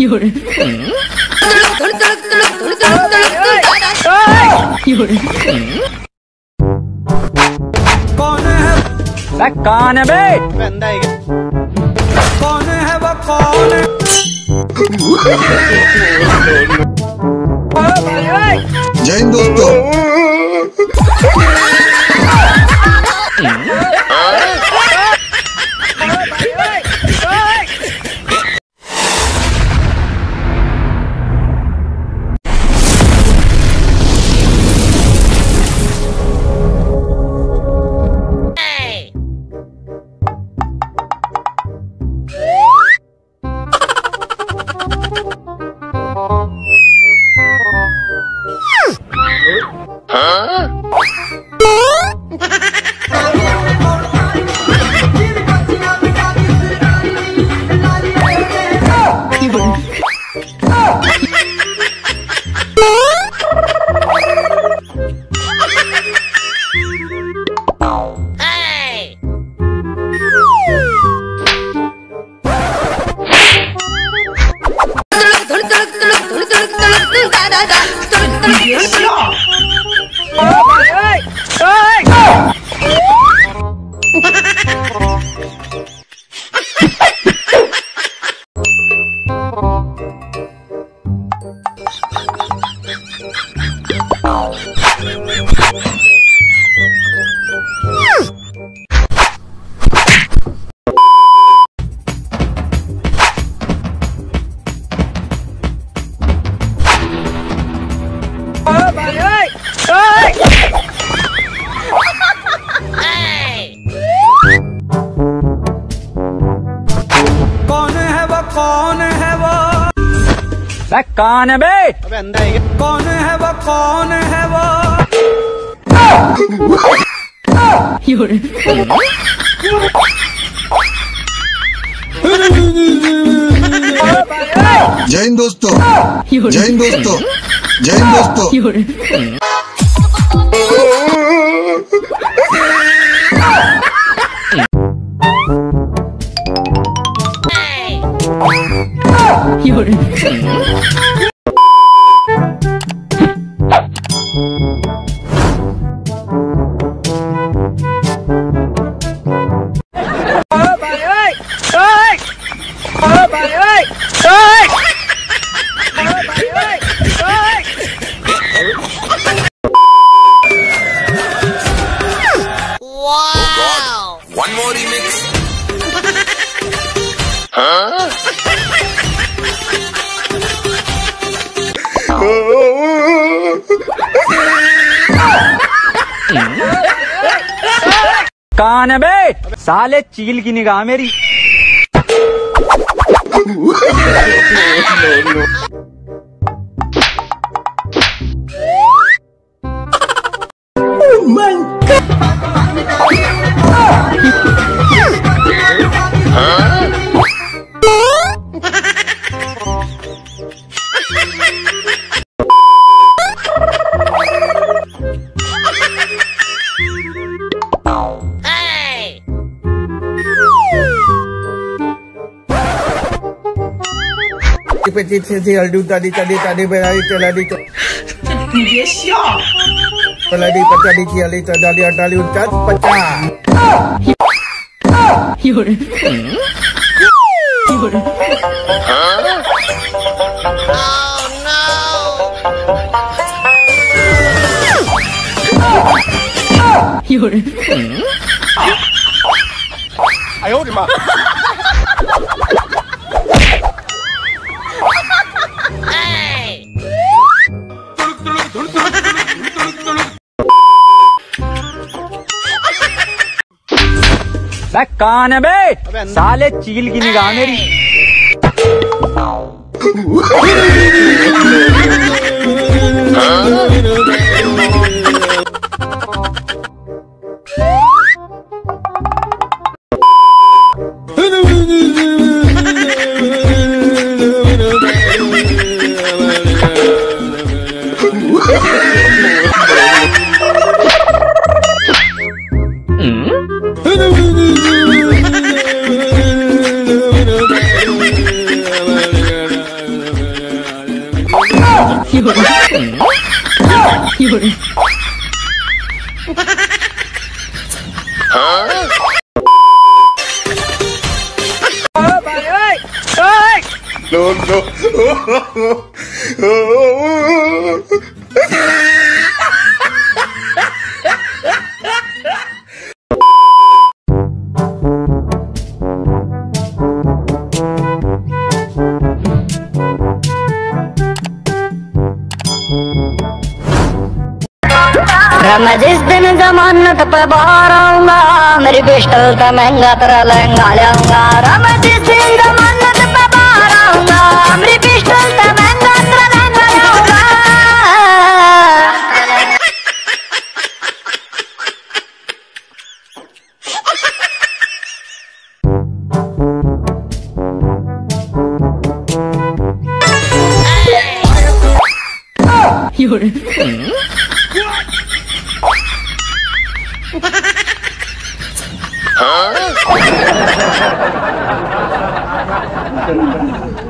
कौन है बे? कौन है वो कौन है? जय हिंद दोस्तों। कौन है बे? अबे अंधा है क्या? कौन है वो कौन है वो? जय हिंद दोस्तों। जय हिंद दोस्तों। जय हिंद दोस्तों। One more remix. कौन है बे? साले चील की निगाह मेरी। Petit aldu tadi berari tadi 别笑。 tadi tadi tadi tadi tadi ucat pecah. 有人。有人。 有人。 哎呦我的妈！ कौन है बे? साले चील की निगाह मेरी। No, no. मैं जिस दिन जमानत पे बाहर आऊंगा, मेरी पिस्टल का महंगा तेरा लहंगा ले आऊंगा। मैं जिस दिन जमानत पे बाहर आऊंगा, मेरी पिस्टल का महंगा तेरा लहंगा ले आऊंगा। Huh?